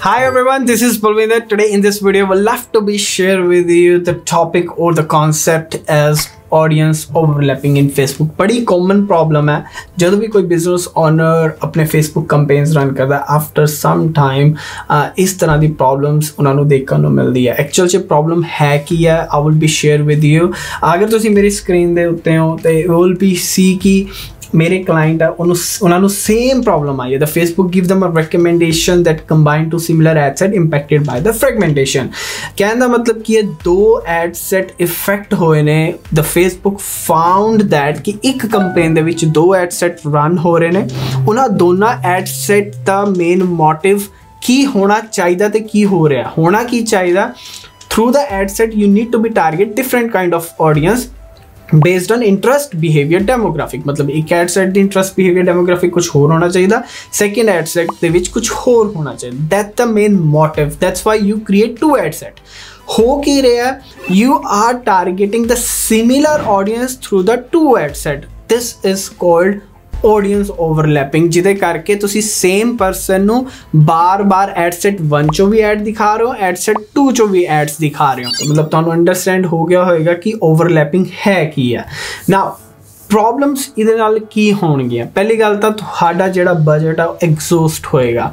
Hi everyone, this is Pulvinder. Today in this video, we'll love to be share with you the topic or the concept as audience overlapping in Facebook. बड़ी common problem है जब भी कोई business owner अपने Facebook campaigns run करता है after some time इस तरह दी problems उन्होंने देखने को मिलती है. Actual च problem है कि है I will be share with you. अगर तुसी मेरी screen दे उत्ते हो तो you will be see कि मेरे क्लाइंट है उन्होंने सेम प्रॉब्लम आई है. The Facebook give them a recommendation that combined to similar ad set impacted by the fragmentation. कहने का मतलब कि ये दो एड सेट इफेक्ट होए ने. द फेसबुक फाउंड दैट कि एक कैंपेन दे विच दो एड सेट रन हो रहे ने. उन्हां दोनों एड सेट दा मेन मोटिव की होना चाहिए ते की हो रहा होना की चाहिए. Through the ad set you need to be target different kind of audience based on interest behaviour demographic. मतलब एक एड सेट द इंटरेस्ट बिहेवियर डेमोग्राफिक कुछ होर होना चाहिए, सेकंड एड सेट दे विच कुछ होर होना चाहिए. That's the main motive. That's why you create two ad set. हो की रहा है you are targeting the similar audience through the two ad set. This is called audience overlapping, जिदे करके तुसी सेम पर्सन नु बार बार एड सेट 1 चो भी एड दिखा रहे हो, एड सेट 2 चो भी एड्स दिखा रहे हो. तो मतलब तुहानू अंडरस्टैंड हो गया होगा कि ओवरलैपिंग है की है. नाउ प्रॉब्लम्स इहदे नाल की होणगियां. पहली गल तां तुहाडा जिहड़ा बजट है एग्जॉस्ट होएगा.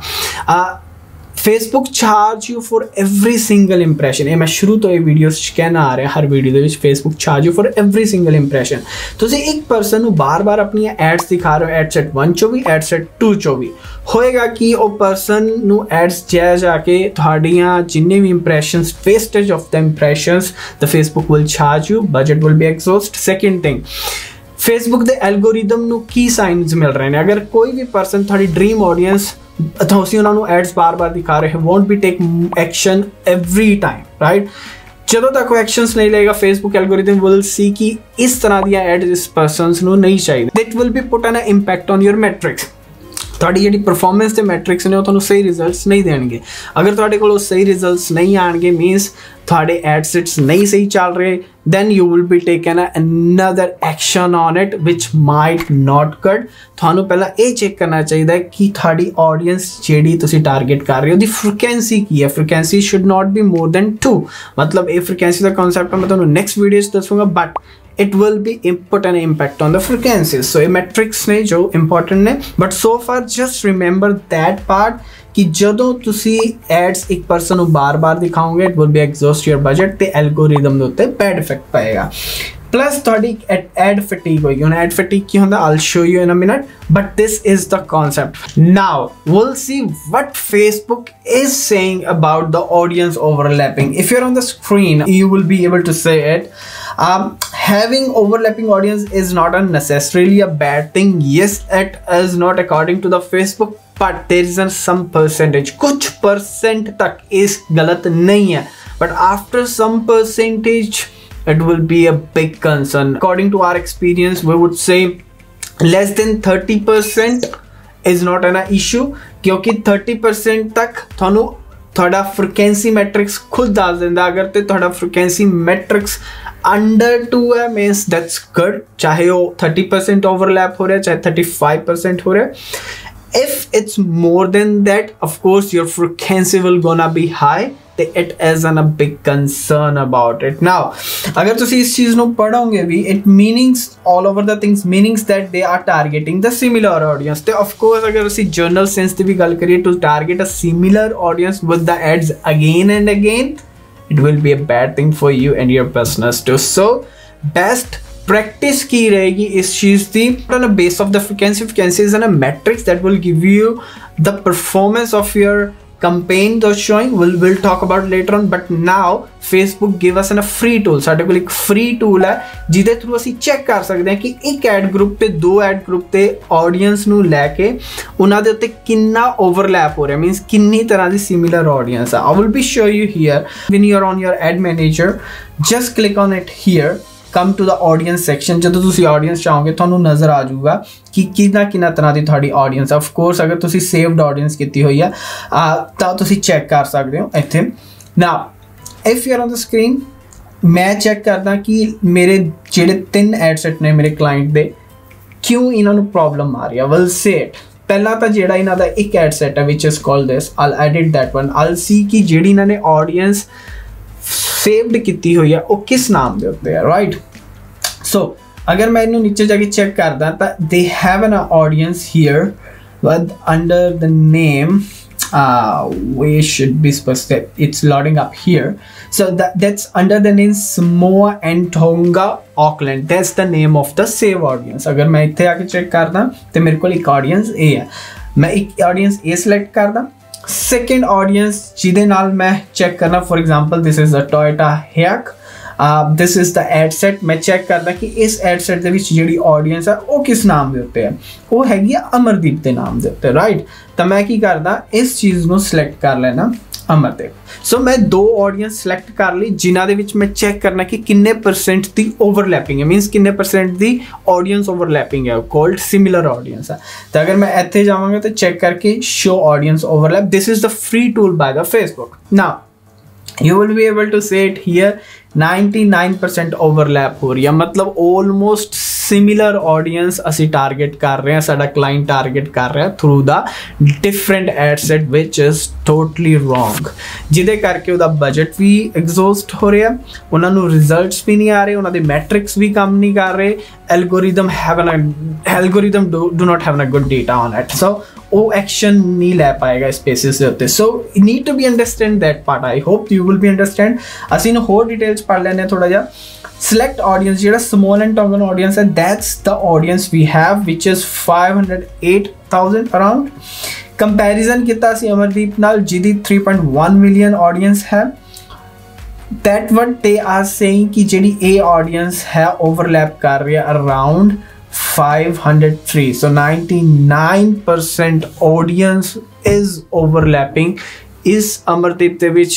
Facebook charge you for every single impression. ये मैं शुरू तो ये वीडियोस कहना आ रहा हर वीडियो दे Facebook charge you for every single impression. तुसीं एक परसन बार बार अपनी एड्स दिखा रहे हो, एड सेट 1 चो भी एड सेट 2 चो भी होएगा कि वो परसन नू एड्स जा जाके तुहाड़ियां जिन्ने भी impressions wastage of the impressions the Facebook will charge you. Budget will be exhaust. Second thing Facebook दे एल्गोरिदम नू की साइंस मिल रहे हैं. अगर कोई भी परसन थोड़ी ड्रीम ऑडियंस तो उसी उन्होंने एड्स बार बार दिखा रहे हैं, won't be take action every time, right. जदों तक वो एक्शंस नहीं लेगा फेसबुक एल्गोरिदम विल सी कि इस तरह दी एड इस पर्सनस नू नहीं चाहिए. That will be put an impact on your metrics. ਤੁਹਾਡੀ ਜਿਹੜੀ ਪਰਫਾਰਮੈਂਸ ਤੇ ਮੈਟ੍ਰਿਕਸ ਨੇ ਉਹ ਤੁਹਾਨੂੰ ਸਹੀ ਰਿਜ਼ਲਟਸ ਨਹੀਂ ਦੇਣਗੇ. ਅਗਰ ਤੁਹਾਡੇ ਕੋਲ ਉਹ ਸਹੀ ਰਿਜ਼ਲਟਸ ਨਹੀਂ ਆਣਗੇ ਮੀਨਸ ਤੁਹਾਡੇ ਐਡ ਸੈਟਸ ਨਹੀਂ ਸਹੀ ਚੱਲ ਰਹੇ, then you will be taken another action on it which might not good. ਤੁਹਾਨੂੰ ਪਹਿਲਾਂ ਇਹ ਚੈੱਕ ਕਰਨਾ ਚਾਹੀਦਾ ਕਿ ਤੁਹਾਡੀ ਆਡੀਅנס ਜਿਹੜੀ ਤੁਸੀਂ ਟਾਰਗੇਟ ਕਰ ਰਹੇ ਹੋ ਦੀ ਫ੍ਰੀਕੁਐਂਸੀ ਕੀ ਹੈ. Frequency should not be more than 2. ਮਤਲਬ ਇਹ ਫ੍ਰੀਕੁਐਂਸੀ ਦਾ ਕਨਸੈਪਟ ਮੈਂ ਤੁਹਾਨੂੰ ਨੈਕਸਟ ਵੀਡੀਓ 'ਚ ਦੱਸੂਗਾ, but it will be put an impact on the frequencies. So metrics ne jo important ne, but so far just remember that part कि जदों तुसी ads एक पर्सन को बार बार दिखाओगे it will be exhaust your budget ते algorithm दे उत्ते bad effect पाएगा. प्लस थोड़ी एड फटीग होगी. हुन एड फटीग की होंदा I'll show you in a minute, but this is the concept. Now we'll see what Facebook is saying about the audience overlapping. If you're on the screen you will be able to say it. Having overlapping audience is not necessarily a bad thing. Yes, it is not according to the Facebook, but there is some percentage. कुछ percent तक इस गलत नहीं है, but after some percentage it will be a big concern. According to our experience we would say less than 30% is not an issue, क्योंकि 30% तक थानू थोड़ा फ्रीक्वेंसी मैट्रिक्स खुद दस देंदा. अगर ते थोड़ा फ्रीक्वेंसी मैट्रिक्स अंडर 2 है मीन्स दैट्स गुड. चाहे वो 30% ओवरलैप हो रहा है चाहे 35% हो रहा है. If it's more than that, of course your frequency will gonna be high. It is a big concern about it. Now अगर तुसी इस चीज़ नू पढ़ोगे भी it meanings all over the things meanings that they are targeting the similar audience. तो of course अगर उसी journal sense दी भी गल करिए to target a similar audience with the ads again and again, it will be a bad thing for you and your business too. So best practice की रहेगी इस चीज़ की on a base of the frequency is a metrics that will give you the performance of your campaign that's showing. We'll talk about later on, but now Facebook give us a free tool. ਸਾਡੇ ਕੋਲ ਇੱਕ free tool ਹੈ ਜਿਹਦੇ through ਅਸੀਂ check ਕਰ ਸਕਦੇ ਹਾਂ ਕਿ ਇੱਕ ਐਡ ਗਰੁੱਪ ਤੇ ਦੋ ਐਡ ਗਰੁੱਪ ਤੇ ਆਡੀਅנס ਨੂੰ ਲੈ ਕੇ ਉਹਨਾਂ ਦੇ ਉੱਤੇ ਕਿੰਨਾ ਓਵਰਲੈਪ ਹੋ ਰਿਹਾ, ਮੀਨਸ ਕਿੰਨੀ ਤਰ੍ਹਾਂ ਦੀ ਸਿਮਿਲਰ ਆਡੀਅנס ਆ. I will be show you here when you are on your ad manager. Just click on it here. Come to the audience section. जब तुसी audience चाहोगे तो नज़र आ जाऊगा कि कितना तरह की थोड़ी audience. Of course अगर तुसी saved audience की हुई है तो तुसी check कर सकते हो इत्थे. Now if you are on the screen मैं check करदा कि मेरे जेडे 3 ad set ने मेरे client दे क्यों इन्होंने problem आ रही है. We'll say it. पहला तो जेड़ा इन्हां दा एक एड सेट है which is called this, I'll edit that one, I'll see कि जेड़ी इन्हां ने ऑडियंस सेव्ड कीती हुई है वो किस नाम दे उत्ते है, राइट। सो अगर मैं इन्हू नीचे जाके चेक करदा तो they have an audience here with under the name we should be specific, it's loading up here, so that's under the name Samoa and Tonga Auckland, that's the name of the save audience। अगर मैं इत्थे आके check करदा तो मेरे को एक audience ए है, मैं एक ऑडियंस ए सिलेक्ट करदा, सेकेंड ऑडियंस जिहदे नाल मैं चेक करना, for example this is a Toyota hack, this is the ad set, मैं चेक करदा कि इस एड सेट दे विच जिहड़ी ऑडियंस है वो किस नाम दे उत्ते है, वो हैगी अमरदीप दे नाम दे उत्ते, राइट। तो मैं की करदा इस चीज़ नूं सिलेक्ट कर लेना अमरदीप। सो मैं दो ऑडियंस सिलेक्ट कर ली जिन्हां दे विच मैं चेक करना कि किन्ने परसेंट दी ओवरलैपिंग है, मीनस किन्ने परसेंट दी ऑडियंस ओवरलैपिंग है, कॉल्ड सिमिलर ऑडियंस है। तो अगर मैं इत्थे जावांगा तो चेक करके show audience overlap, this is the free tool by the Facebook. Now you will be able to say it here 99% overlap हो रही है, मतलब ऑलमोस्ट सिमिलर ऑडियंस असी टारगेट कर रहे हैं, साडा क्लाइंट टारगेट कर रहा है through the different ad set which is totally wrong, जिदे करके उहदा बजट भी एग्जॉस्ट हो रहा है, उन्होंने रिजल्ट्स भी नहीं आ रहे, उन्होंने मैट्रिक्स भी काम नहीं कर रहे, algorithm do not have a good data on it, so वो एक्शन नहीं ले पाएगा इस बेसिस से होते। So you need to be understand that part, I hope you will be understand. असीं होर डिटेल्स पढ़ लेने थोड़ा जा। सिलेक्ट ऑडियंस जेड़ा स्मॉल एंड टॉगन ऑडियंस है, that's the audience we have which is 508,000 around. Comparison किया सी अमरदीप नाल जिहदी 3.1 मिलियन ऑडियंस है, that what they are saying कि जेडी ए ऑडियंस है ओवरलैप कर रही है around 503, so 99% audience is overlapping, is Amardeep दे विच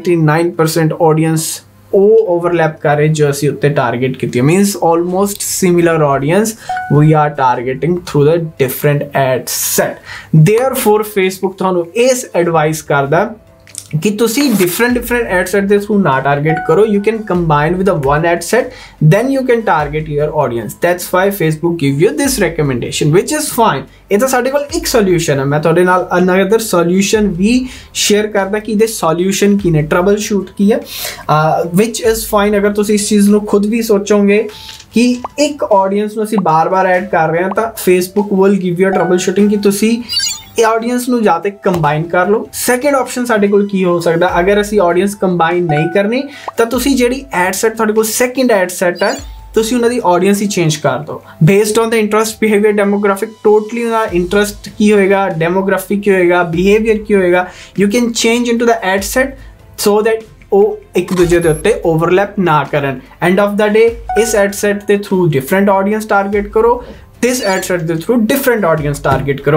99% audience ਉਹ ओवरलैप कर रहे जो असी उत्ते टारगेट की, means almost similar audience we are targeting through the different ad set. Therefore Facebook तुहानू इस एडवाइस करदा कि तुसी डिफरेंट एड सेट दे थ्रू ना टारगेट करो, you can combine with one add set, then you can target your audience, that's why Facebook give you this recommendation which is fine. ये तो साडे कोल एक सोल्यूशन है, मैं तुहाडे नाल अनदर सोल्यूशन भी शेयर करदा कि इहदे सोल्यूशन की ने, ट्रबल शूट की है, विच इज फाइन। अगर तुसी इस चीज़ नूं खुद भी सोचोगे कि एक ऑडियंस नूं असीं बार बार ऐड कर रहे हैं तो Facebook will give you troubleshooting कि तुसी ऑडियंस नूं जाते कंबाइन कर लो। सैकेंड ऑप्शन साडे कोल की हो सकता, अगर असीं ऑडियंस कंबाइन नहीं करनी तो तुसी जेहड़ी एड सेट तुहाडे कोल सैकेंड एड सेट है तुसी उन्हां दी ऑडियंस ही चेंज कर दो based on the interest behaviour demographic, totally उन्हां इंटरेस्ट की होएगा, डेमोग्राफिक की होएगा, बिहेवियर की होएगा, you can change into the ad set so that ਉਹ ਇੱਕ ਦੂਜੇ ਦੇ ਉੱਤੇ ਓਵਰਲੈਪ ਨਾ ਕਰਨ। ਐਂਡ ਆਫ ਦਾ ਡੇ ਇਸ ਐਡ ਸੈਟ ਦੇ ਥਰੂ ਡਿਫਰੈਂਟ ਆਡੀਅנס ਟਾਰਗੇਟ ਕਰੋ, ਦਿਸ ਐਡ ਸੈਟ ਦੇ ਥਰੂ ਡਿਫਰੈਂਟ ਆਡੀਅנס ਟਾਰਗੇਟ ਕਰੋ,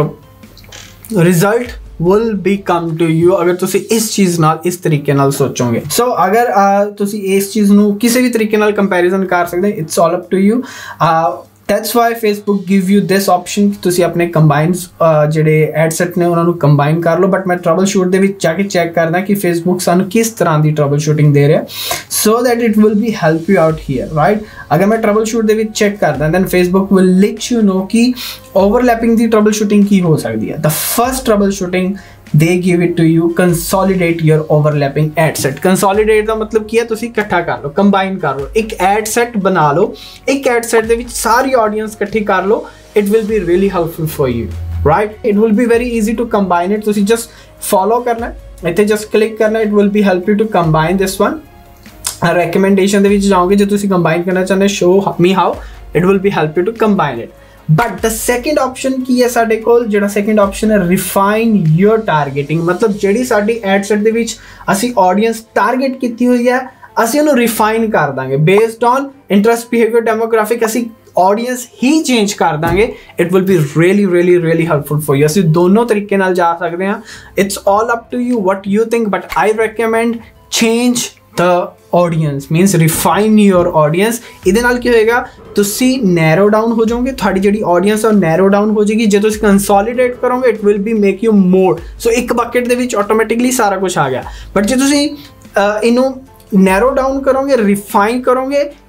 result will be come to you अगर तुसी इस चीज़ नाल इस तरीके नाल सोचोगे। सो अगर तुसी इस चीज़ नू किसी भी तरीके नाल कंपैरिजन कर सकते, it's all up to you. That's why Facebook give you this option कि तुसी अपने कंबाइंस जेडे एड सेट ने उन्होंने कंबाइन कर लो, बट मैं ट्रबल शूट दे विच जाके चेक करना कि फेसबुक सानू किस तरह की ट्रबल शूटिंग दे रहा है, so that it will be help you out here, right. अगर मैं ट्रबल शूट दे विच चेक करदा then Facebook will let you know कि ओवरलैपिंग की ट्रबल शूटिंग की हो सकती है। The first troubleshooting they give it to you, consolidate your overlapping ad set। consolidate ਦਾ मतलब ਕੀ ਹੈ, ਤੁਸੀਂ ਇਕੱਠਾ ਕਰ ਲਓ, ਕੰਬਾਈਨ ਕਰ ਲਓ, ਇੱਕ ਐਡ ਸੈਟ ਬਣਾ ਲਓ, ਇੱਕ ਐਡ ਸੈਟ ਦੇ ਵਿੱਚ ਸਾਰੀ ਆਡੀਅנס ਇਕੱਠੀ ਕਰ ਲਓ, it will be really helpful for you, right। it will be very easy to combine it, ਤੁਸੀਂ just follow ਕਰਨਾ, ਇੱਥੇ just click ਕਰਨਾ, it will be help you to combine this one। recommendation ਦੇ ਵਿੱਚ ਜਾਓਗੇ, ਜੇ ਤੁਸੀਂ ਕੰਬਾਈਨ ਕਰਨਾ ਚਾਹੁੰਦੇ show me how, it will be help you to combine it। But the second option की है साडे कोल, जेड़ा सैकेंड ऑप्शन है रिफाइन योर टारगेटिंग, मतलब जेड़ी साडी एड सेट दे विच असी ऑडियंस टारगेट कीती हुई है असी उन्हें रिफाइन कर देंगे based on interest behaviour demographic, असी ऑडियंस ही चेंज कर देंगे। It will be really really really helpful for you. असी दोनों तरीके नाल जा सकते हैं, it's all up to you what you think, but I recommend change the audience, means refine your audience. इहदे नाल की होएगा, तुसी नैरो डाउन हो जाओगे, थोड़ी जी ऑडियंस और नैरो डाउन हो जाएगी। जो तुसी कंसोलीडेट करोगे it will be make you more, so एक बकेट दे विच ऑटोमैटिकली सारा कुछ आ गया। बट जो तुसी इनू नैरो डाउन करोगे, रिफाइन करोगे,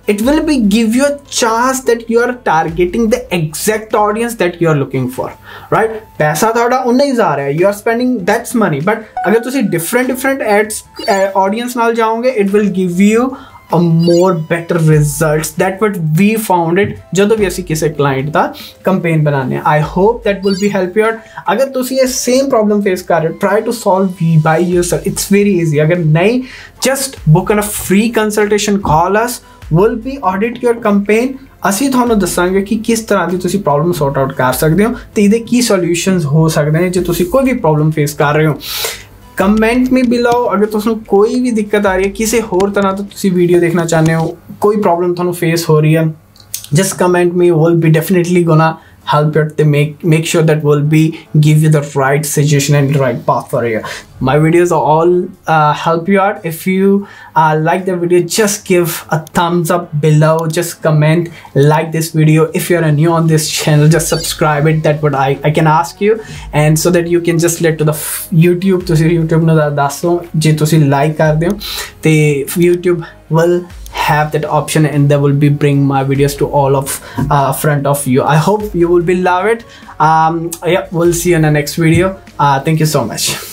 it will be give you a chance that you are targeting the exact audience that you are looking for, right? पैसा थोड़ा उन्ना ही जा रहा है, you are spending that's money, but अगर तुसी different ads audience नाल जाओगे, it will give you a more better results. That what we found it जब भी ऐसी किसी client का campaign बनाने. I hope that will be help you out. अगर तुसी ये same problem face कर रहे हो, try to solve by yourself. It's very easy. अगर नहीं, just book on a free consultation, call us. Will be audit your campaign. ਅਸੀਂ ਤੁਹਾਨੂੰ ਦੱਸਾਂਗੇ ਕਿ ਕਿਸ ਤਰ੍ਹਾਂ ਦੀ ਤੁਸੀਂ ਪ੍ਰੋਬਲਮ ਸੌਰਟ ਆਊਟ ਕਰ ਸਕਦੇ ਹੋ ਤੇ ਇਹਦੇ ਕੀ ਸੋਲੂਸ਼ਨਸ ਹੋ ਸਕਦੇ ਨੇ ਜੇ ਤੁਸੀਂ ਕੋਈ ਵੀ ਪ੍ਰੋਬਲਮ ਫੇਸ ਕਰ ਰਹੇ ਹੋ। ਕਮੈਂਟ ਮੀ ਬਿਲੋ ਅਗਰ ਤੁਹਾਨੂੰ ਕੋਈ ਵੀ ਦਿੱਕਤ ਆ ਰਹੀ ਹੈ, ਕਿਸੇ ਹੋਰ ਤਰ੍ਹਾਂ ਦਾ ਤੁਸੀਂ ਵੀਡੀਓ ਦੇਖਣਾ ਚਾਹੁੰਦੇ ਹੋ, ਕੋਈ ਪ੍ਰੋਬਲਮ ਤੁਹਾਨੂੰ ਫੇਸ ਹੋ ਰਹੀ ਹੈ, just comment me. Will be definitely gonna help you to make sure that will be give you the right suggestion and the right path for you. My videos are all help you out. If you like the video, just give a thumbs up below, just comment, like this video. If you're new on this channel, just subscribe it. That what I can ask you, and so that you can just let to the YouTube to see YouTube no dasso je tusi like kar deo te YouTube will have that option and they will be bring my videos to all of front of you. I hope you will be love it. Yeah, we'll see you in the next video. Thank you so much.